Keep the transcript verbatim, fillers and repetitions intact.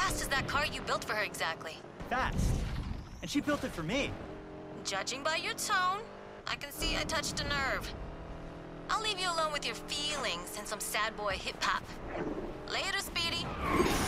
fast is that car you built for her exactly? Fast. And she built it for me. Judging by your tone, I can see I touched a nerve. I'll leave you alone with your feelings and some sad boy hip-hop. Later, Speedy.